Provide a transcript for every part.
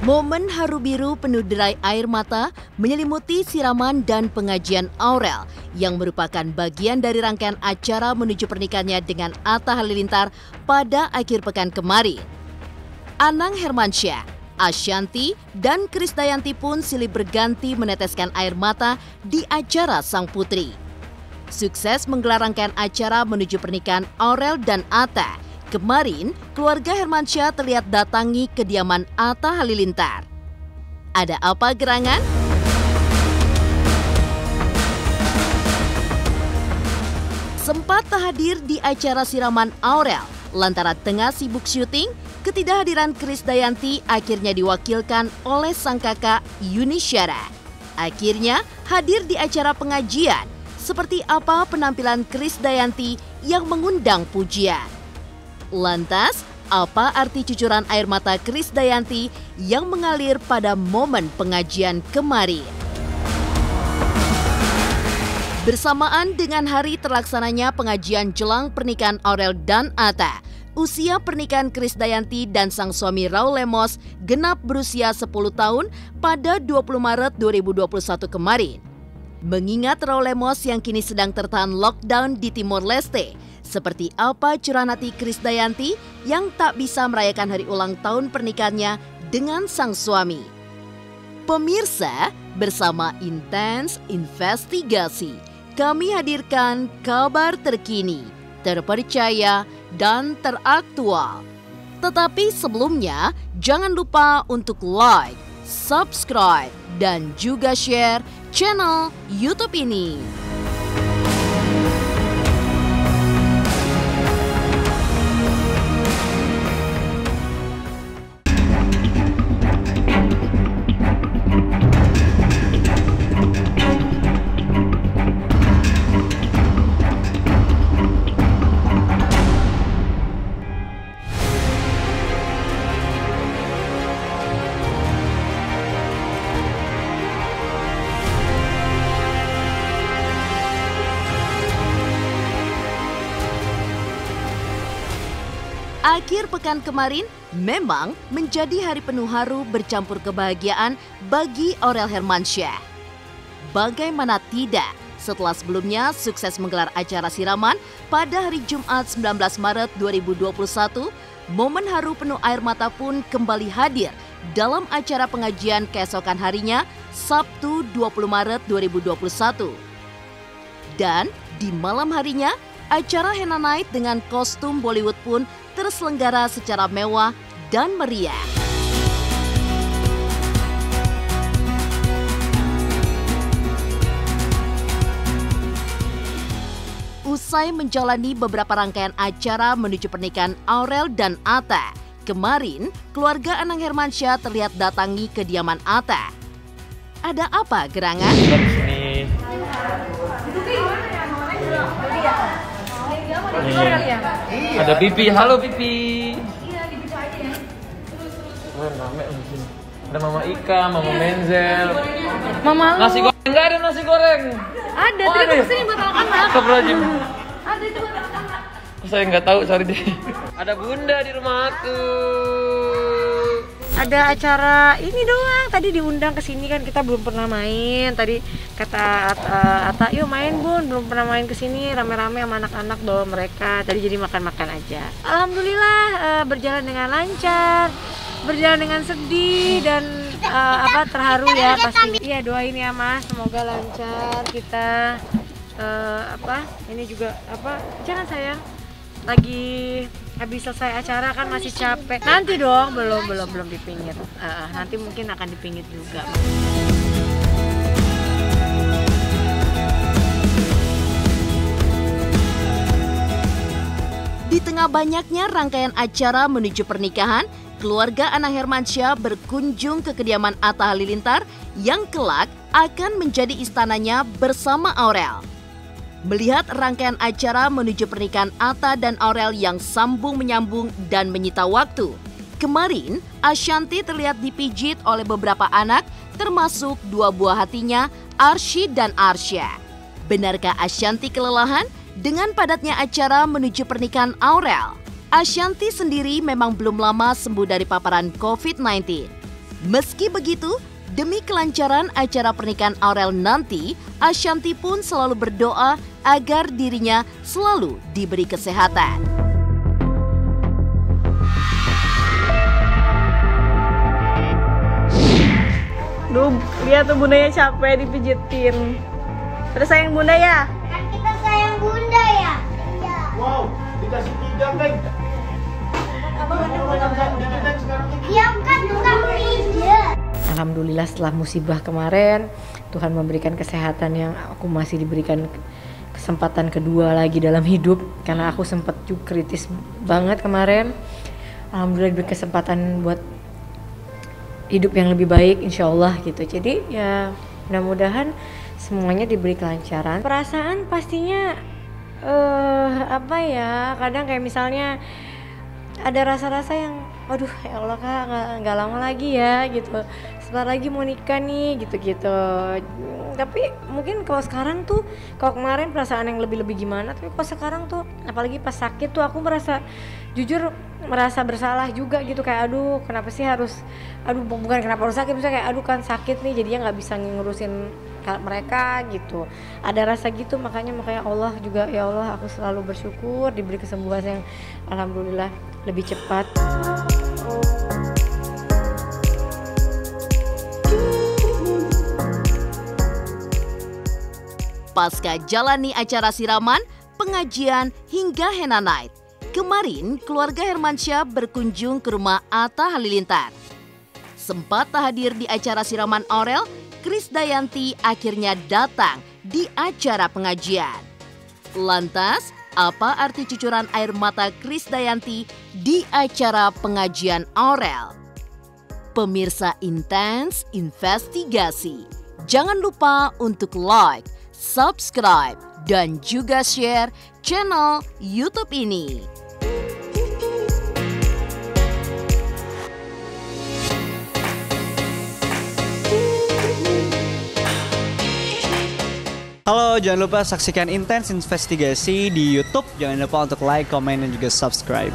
Momen haru biru penuh derai air mata menyelimuti siraman dan pengajian Aurel yang merupakan bagian dari rangkaian acara menuju pernikahannya dengan Atta Halilintar pada akhir pekan kemarin. Anang Hermansyah, Ashanty, dan Krisdayanti pun silih berganti meneteskan air mata di acara sang putri. Sukses menggelar rangkaian acara menuju pernikahan Aurel dan Atta. Kemarin, keluarga Hermansyah terlihat datangi kediaman Atta Halilintar. Ada apa gerangan? Sempat tak hadir di acara siraman Aurel lantaran tengah sibuk syuting, ketidakhadiran Krisdayanti akhirnya diwakilkan oleh sang kakak Yuni Syara. Akhirnya hadir di acara pengajian. Seperti apa penampilan Krisdayanti yang mengundang pujian? Lantas, apa arti cucuran air mata Krisdayanti yang mengalir pada momen pengajian kemarin? Bersamaan dengan hari terlaksananya pengajian jelang pernikahan Aurel dan Atta, usia pernikahan Krisdayanti dan sang suami Raul Lemos genap berusia 10 tahun pada 20 Maret 2021 kemarin. Mengingat Raul Lemos yang kini sedang tertahan lockdown di Timor Leste, seperti apa curahan hati Krisdayanti yang tak bisa merayakan hari ulang tahun pernikahannya dengan sang suami? Pemirsa, bersama Intens Investigasi, kami hadirkan kabar terkini, terpercaya, dan teraktual. Tetapi sebelumnya, jangan lupa untuk like, subscribe, dan juga share channel YouTube ini. Akhir pekan kemarin memang menjadi hari penuh haru bercampur kebahagiaan bagi Aurel Hermansyah. Bagaimana tidak, setelah sebelumnya sukses menggelar acara siraman pada hari Jumat 19 Maret 2021, momen haru penuh air mata pun kembali hadir dalam acara pengajian keesokan harinya, Sabtu 20 Maret 2021. Dan di malam harinya, acara Henna Night dengan kostum Bollywood pun terselenggara secara mewah dan meriah. Usai menjalani beberapa rangkaian acara menuju pernikahan Aurel dan Atta, kemarin keluarga Anang Hermansyah terlihat datangi kediaman Atta. Ada apa gerangan? Ada Pipi, halo Pipi. Iya, di bisa aja ya. Rame di sini. Ada Mama Ika, Mama Menzel. Mama lu. Nasi goreng, enggak ada nasi goreng. Ada, Oh, tadi ada. aku kesini buat anak-anak. Astagfirullahaladzim. Ada itu buat anak-anak. Saya nggak tahu, sorry deh. Ada Bunda di rumah aku. Ada acara ini doang, tadi diundang ke sini kan kita belum pernah main. Tadi kata Atta, yuk main Bun, belum pernah main ke sini rame-rame sama anak-anak bawa mereka. Tadi jadi makan-makan aja. Alhamdulillah berjalan dengan lancar, berjalan dengan sedih dan terharu ya pasti. Iya doain ya Mas, semoga lancar kita ini juga jangan sayang. Lagi habis selesai acara kan masih capek. Nanti dong, belum dipingit. Nanti mungkin akan dipingit juga. Di tengah banyaknya rangkaian acara menuju pernikahan, keluarga Anang Hermansyah berkunjung ke kediaman Atta Halilintar yang kelak akan menjadi istananya bersama Aurel. Melihat rangkaian acara menuju pernikahan Atta dan Aurel yang sambung menyambung dan menyita waktu, kemarin Ashanty terlihat dipijit oleh beberapa anak, termasuk dua buah hatinya, Arsy dan Arsya. Benarkah Ashanty kelelahan dengan padatnya acara menuju pernikahan Aurel? Ashanty sendiri memang belum lama sembuh dari paparan COVID-19. Meski begitu, demi kelancaran acara pernikahan Aurel nanti, Ashanti pun selalu berdoa agar dirinya selalu diberi kesehatan. Duh, lihat tuh bundanya capek dipijitin. Terus sayang bunda ya? Kan kita sayang bunda ya? Iya. Wow, dikasih 3 Bang. Iya kan tukang pijat. Alhamdulillah setelah musibah kemarin, Tuhan memberikan kesehatan yang aku masih diberikan kesempatan kedua lagi dalam hidup. Karena aku sempat juga kritis banget kemarin. Alhamdulillah diberi kesempatan buat hidup yang lebih baik insya Allah gitu. Jadi ya mudah-mudahan semuanya diberi kelancaran. Perasaan pastinya kadang kayak misalnya ada rasa-rasa yang waduh ya Allah Kak nggak lama lagi ya gitu, sebentar lagi mau nikah nih gitu-gitu. Tapi mungkin kalau sekarang tuh, kalau kemarin perasaan yang lebih-lebih gimana, tapi kalau sekarang tuh apalagi pas sakit tuh aku jujur merasa bersalah juga gitu, kayak aduh kenapa sih harus, bukan kenapa harus sakit, misalnya kayak aduh kan sakit nih jadinya nggak bisa ngurusin mereka gitu, ada rasa gitu. Makanya Allah juga, ya Allah aku selalu bersyukur diberi kesembuhan yang alhamdulillah lebih cepat. Pasca jalani acara siraman, pengajian hingga henna night, kemarin keluarga Hermansyah berkunjung ke rumah Atta Halilintar. Sempat tak hadir di acara siraman Aurel, Krisdayanti akhirnya datang di acara pengajian. Lantas, apa arti cucuran air mata Krisdayanti di acara pengajian Aurel? Pemirsa Intens Investigasi, jangan lupa untuk like, subscribe, dan juga share channel YouTube ini. Halo, jangan lupa saksikan Intens Investigasi di YouTube. Jangan lupa untuk like, komen, dan juga subscribe.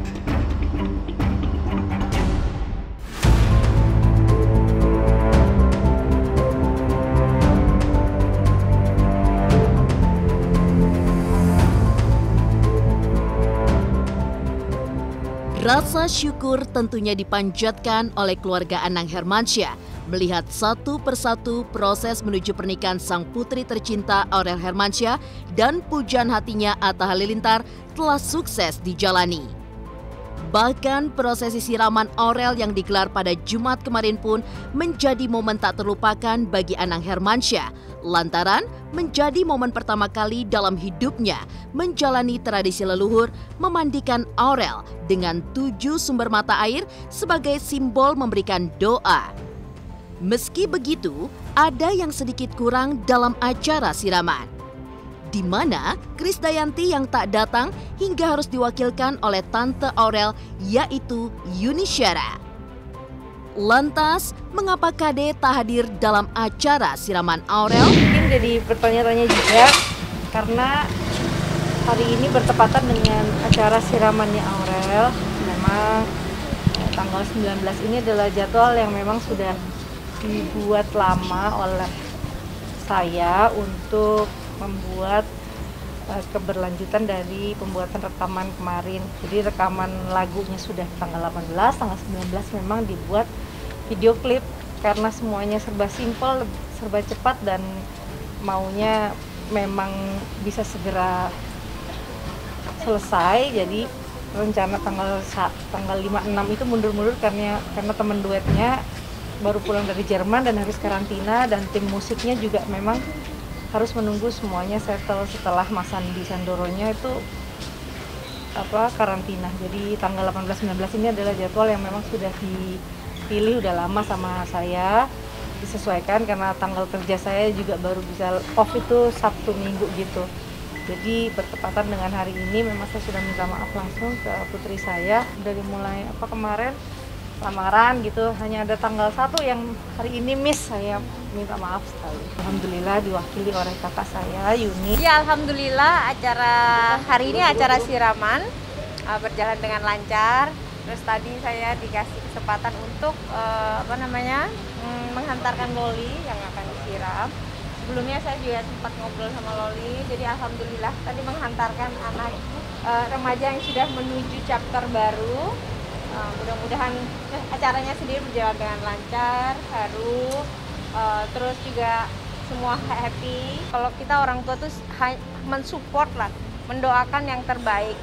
Rasa syukur tentunya dipanjatkan oleh keluarga Anang Hermansyah melihat satu persatu proses menuju pernikahan sang putri tercinta Aurel Hermansyah dan pujaan hatinya Atta Halilintar telah sukses dijalani. Bahkan prosesi siraman Aurel yang digelar pada Jumat kemarin pun menjadi momen tak terlupakan bagi Anang Hermansyah, lantaran menjadi momen pertama kali dalam hidupnya menjalani tradisi leluhur memandikan Aurel dengan 7 sumber mata air sebagai simbol memberikan doa. Meski begitu, ada yang sedikit kurang dalam acara siraman, di mana Krisdayanti yang tak datang hingga harus diwakilkan oleh Tante Aurel, yaitu Yuni Syara. Lantas, mengapa Kade tak hadir dalam acara siraman Aurel? Mungkin jadi bertanya-tanya juga karena hari ini bertepatan dengan acara siramannya Aurel. Memang tanggal 19 ini adalah jadwal yang memang sudah dibuat lama oleh saya untuk membuat keberlanjutan dari pembuatan rekaman kemarin. Jadi rekaman lagunya sudah tanggal 18, tanggal 19 memang dibuat video klip karena semuanya serba simpel, serba cepat dan maunya memang bisa segera selesai. Jadi rencana tanggal 5-6 itu mundur-mundur karena teman duetnya baru pulang dari Jerman dan harus karantina, dan tim musiknya juga memang harus menunggu semuanya settle setelah Mas Andi Sandoronya itu karantina. Jadi tanggal 18-19 ini adalah jadwal yang memang sudah dipilih udah lama sama saya, disesuaikan karena tanggal kerja saya juga baru bisa off itu Sabtu Minggu gitu. Jadi bertepatan dengan hari ini memang saya sudah minta maaf langsung ke putri saya dari mulai kemarin lamaran gitu, hanya ada tanggal 1 yang hari ini miss, saya minta maaf sekali. Alhamdulillah diwakili oleh kakak saya Yuni. Ya alhamdulillah acara hari ini acara siraman berjalan dengan lancar. Terus tadi saya dikasih kesempatan untuk menghantarkan Loli yang akan disiram. Sebelumnya saya juga sempat ngobrol sama Loli, jadi alhamdulillah tadi menghantarkan anak remaja yang sudah menuju chapter baru. Mudah-mudahan acaranya sendiri berjalan dengan lancar, haru, terus juga semua happy. Kalau kita orang tua tuh mensupport lah, mendoakan yang terbaik.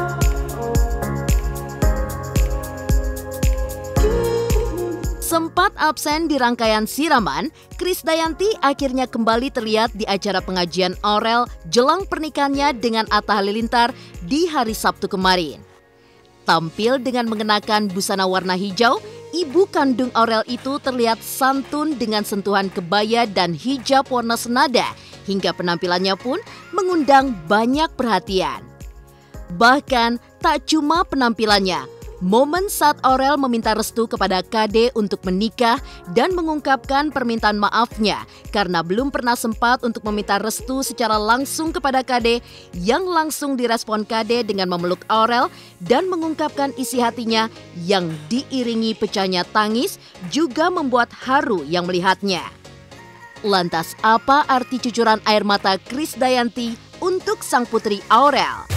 Sempat absen di rangkaian siraman, Krisdayanti akhirnya kembali terlihat di acara pengajian Aurel jelang pernikahannya dengan Atta Halilintar di hari Sabtu kemarin. Tampil dengan mengenakan busana warna hijau, ibu kandung Aurel itu terlihat santun dengan sentuhan kebaya dan hijab warna senada, hingga penampilannya pun mengundang banyak perhatian. Bahkan tak cuma penampilannya, momen saat Aurel meminta restu kepada Kade untuk menikah dan mengungkapkan permintaan maafnya karena belum pernah sempat untuk meminta restu secara langsung kepada Kade, yang langsung direspon Kade dengan memeluk Aurel dan mengungkapkan isi hatinya yang diiringi pecahnya tangis juga membuat haru yang melihatnya. Lantas apa arti cucuran air mata Krisdayanti untuk sang putri Aurel?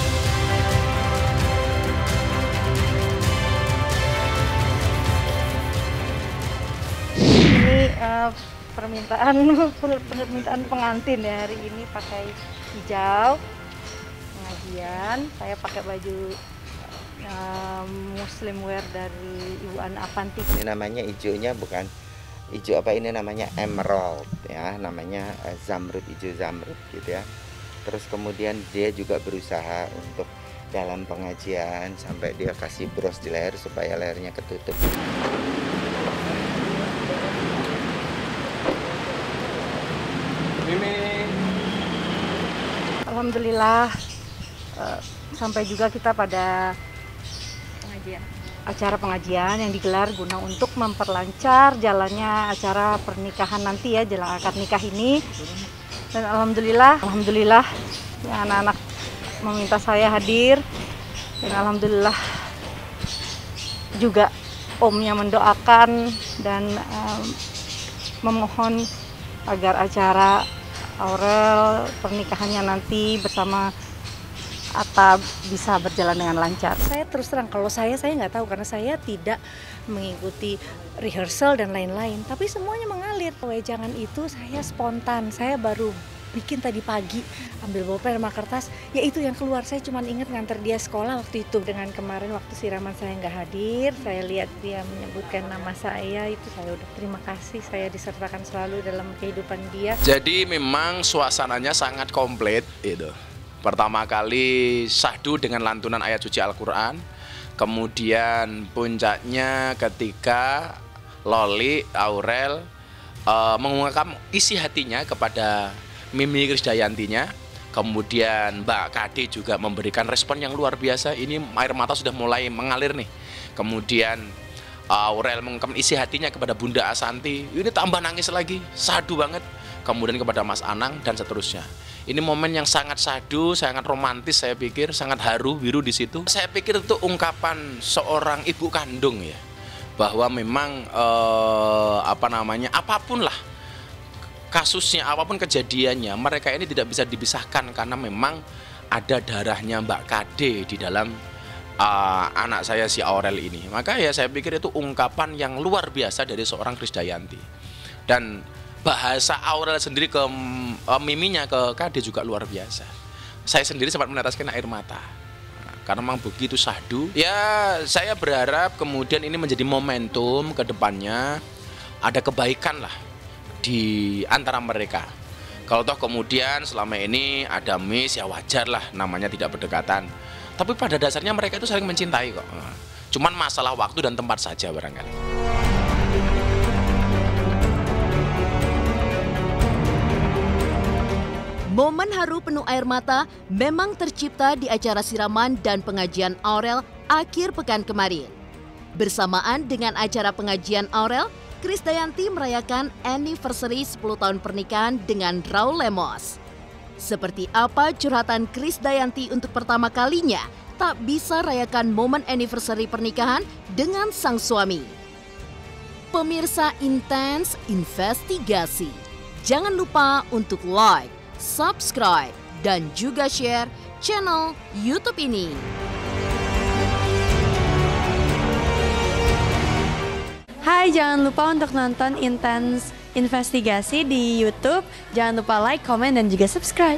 Permintaan pengantin ya, hari ini pakai hijau pengajian. Saya pakai baju muslim wear dari Ibu Ana Avanti. Ini namanya hijaunya bukan hijau apa, ini namanya emerald ya, namanya zamrud, hijau zamrud gitu ya. Terus kemudian dia juga berusaha untuk dalam pengajian sampai dia kasih bros di leher supaya lehernya ketutup. Alhamdulillah sampai juga kita pada acara pengajian yang digelar guna untuk memperlancar jalannya acara pernikahan nanti ya, jelang akad nikah ini. Dan alhamdulillah ya, anak-anak meminta saya hadir, dan alhamdulillah juga omnya mendoakan dan memohon agar acara Aurel pernikahannya nanti bersama Atta bisa berjalan dengan lancar. Saya terus terang, kalau saya nggak tahu karena saya tidak mengikuti rehearsal dan lain-lain. Tapi semuanya mengalir. Wejangan itu saya spontan, saya baru bikin tadi pagi, ambil bolpen sama kertas, ya itu yang keluar. Saya cuma ingat nganter dia sekolah waktu itu. Dengan kemarin waktu siraman saya nggak hadir, saya lihat dia menyebutkan nama saya, itu saya udah terima kasih, saya disertakan selalu dalam kehidupan dia. Jadi memang suasananya sangat komplit itu. Pertama kali syahdu dengan lantunan ayat suci Al-Quran, kemudian puncaknya ketika Loli, Aurel mengungkapkan isi hatinya kepada Mimi Krisdayantinya, kemudian Mbak Kade juga memberikan respon yang luar biasa. Ini air mata sudah mulai mengalir nih. Kemudian Aurel mengungkapkan isi hatinya kepada Bunda Asanti, ini tambah nangis lagi, sadu banget. Kemudian kepada Mas Anang dan seterusnya. Ini momen yang sangat sadu, sangat romantis, saya pikir sangat haru biru di situ. Saya pikir itu ungkapan seorang ibu kandung ya, bahwa memang apapun lah kasusnya, apapun kejadiannya, mereka ini tidak bisa dipisahkan karena memang ada darahnya Mbak Kade di dalam anak saya si Aurel ini. Maka ya saya pikir itu ungkapan yang luar biasa dari seorang Krisdayanti. Dan bahasa Aurel sendiri ke miminya ke Kade juga luar biasa. Saya sendiri sempat meneteskan air mata karena memang begitu syahdu. Ya saya berharap kemudian ini menjadi momentum ke depannya, ada kebaikan lah di antara mereka. Kalau toh kemudian selama ini ada miss, ya wajar lah, namanya tidak berdekatan. Tapi pada dasarnya mereka itu saling mencintai kok. Cuman masalah waktu dan tempat saja barangkali. Momen haru penuh air mata memang tercipta di acara siraman dan pengajian Aurel akhir pekan kemarin. Bersamaan dengan acara pengajian Aurel, Krisdayanti merayakan anniversary 10 tahun pernikahan dengan Raul Lemos. Seperti apa curhatan Krisdayanti untuk pertama kalinya tak bisa rayakan momen anniversary pernikahan dengan sang suami. Pemirsa Intens Investigasi, jangan lupa untuk like, subscribe, dan juga share channel YouTube ini. Hai, jangan lupa untuk nonton Intens Investigasi di YouTube. Jangan lupa like, komen, dan juga subscribe.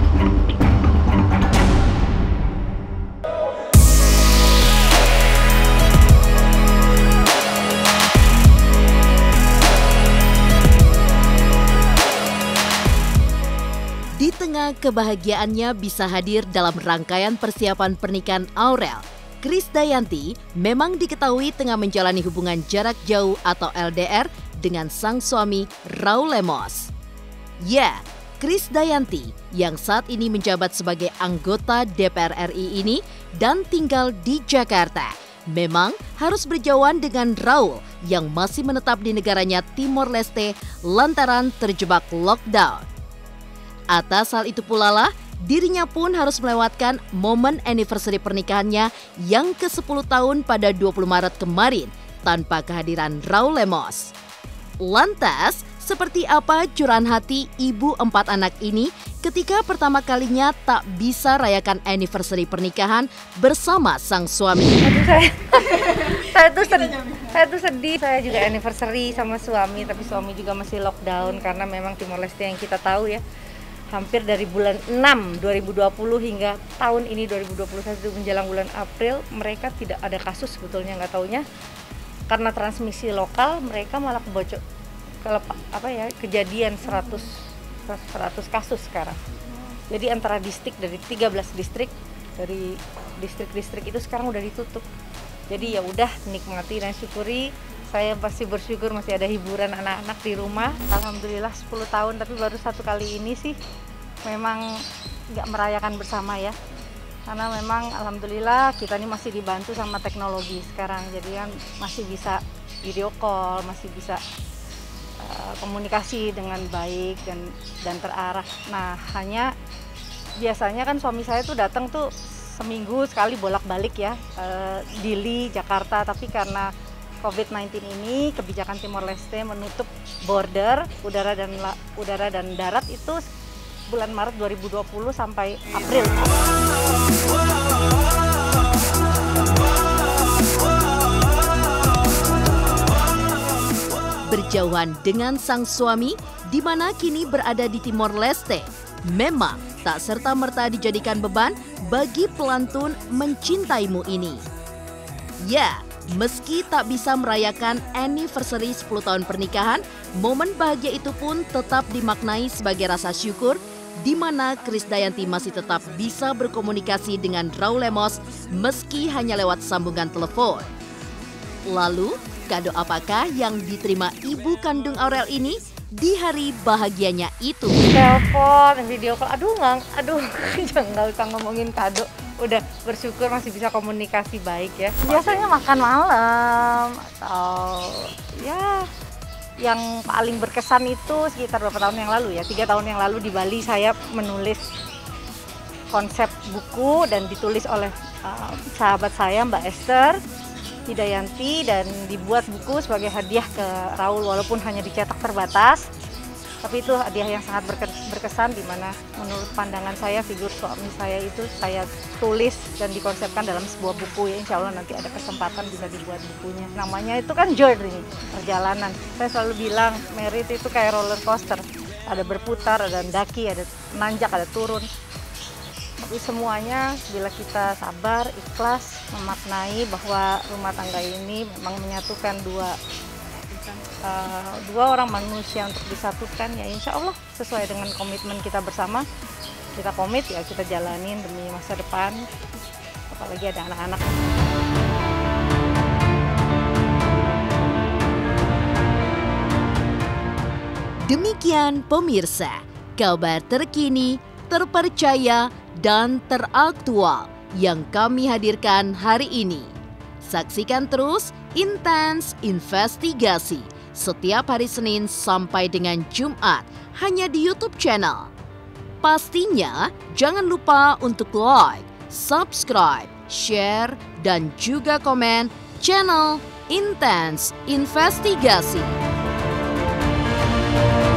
Di tengah kebahagiaannya bisa hadir dalam rangkaian persiapan pernikahan Aurel, Krisdayanti memang diketahui tengah menjalani hubungan jarak jauh atau LDR dengan sang suami Raul Lemos. Ya, Krisdayanti yang saat ini menjabat sebagai anggota DPR RI ini dan tinggal di Jakarta memang harus berjauhan dengan Raul yang masih menetap di negaranya Timor Leste lantaran terjebak lockdown. Atas hal itu pula lah, dirinya pun harus melewatkan momen anniversary pernikahannya yang ke-10 tahun pada 20 Maret kemarin tanpa kehadiran Raul Lemos. Lantas, seperti apa curahan hati ibu 4 anak ini ketika pertama kalinya tak bisa rayakan anniversary pernikahan bersama sang suami? Saya tuh sedih. Saya juga anniversary sama suami, tapi suami juga masih lockdown karena memang Timor Leste yang kita tahu ya. Hampir dari bulan 6 2020 hingga tahun ini 2021 menjelang bulan April mereka tidak ada kasus sebetulnya, nggak taunya karena transmisi lokal mereka malah kejadian 100 kasus sekarang. Jadi antara distrik dari 13 distrik dari distrik-distrik itu sekarang udah ditutup. Jadi ya udah nikmati dan syukuri. Saya pasti bersyukur masih ada hiburan anak-anak di rumah. Alhamdulillah 10 tahun, tapi baru satu kali ini sih memang nggak merayakan bersama ya. Karena memang alhamdulillah kita ini masih dibantu sama teknologi sekarang. Jadi kan masih bisa video call, masih bisa komunikasi dengan baik dan terarah. Nah hanya biasanya kan suami saya tuh datang tuh seminggu sekali bolak-balik ya, Dili, Jakarta, tapi karena COVID-19 ini, kebijakan Timor Leste menutup border udara dan darat itu bulan Maret 2020 sampai April. Berjauhan dengan sang suami, di mana kini berada di Timor Leste, memang tak serta-merta dijadikan beban bagi pelantun Mencintaimu ini. Ya, meski tak bisa merayakan anniversary 10 tahun pernikahan, momen bahagia itu pun tetap dimaknai sebagai rasa syukur di mana Krisdayanti masih tetap bisa berkomunikasi dengan Raul Lemos meski hanya lewat sambungan telepon. Lalu, kado apakah yang diterima ibu kandung Aurel ini di hari bahagianya itu? Telepon, video call, jangan usah ngomongin kado. Udah bersyukur masih bisa komunikasi baik ya. Biasanya makan malam atau ya yang paling berkesan itu sekitar berapa tahun yang lalu ya, 3 tahun yang lalu di Bali saya menulis konsep buku dan ditulis oleh sahabat saya Mbak Esther Hidayanti dan dibuat buku sebagai hadiah ke Raul walaupun hanya dicetak terbatas. Tapi itu hadiah yang sangat berkesan di mana menurut pandangan saya figur suami saya itu saya tulis dan dikonsepkan dalam sebuah buku ya. Insya Allah nanti ada kesempatan bisa dibuat bukunya. Namanya itu kan journey, perjalanan. Saya selalu bilang merit itu kayak roller coaster. Ada berputar, ada mendaki, ada menanjak, ada turun. Tapi semuanya bila kita sabar, ikhlas, memaknai bahwa rumah tangga ini memang menyatukan dua orang manusia untuk disatukan ya insya Allah sesuai dengan komitmen kita bersama. Kita komit ya kita jalanin demi masa depan apalagi ada anak-anak. Demikian pemirsa, kabar terkini, terpercaya, dan teraktual yang kami hadirkan hari ini. Saksikan terus Intens Investigasi setiap hari Senin sampai dengan Jumat hanya di YouTube channel. Pastinya jangan lupa untuk like, subscribe, share, dan juga komen channel Intense Investigasi.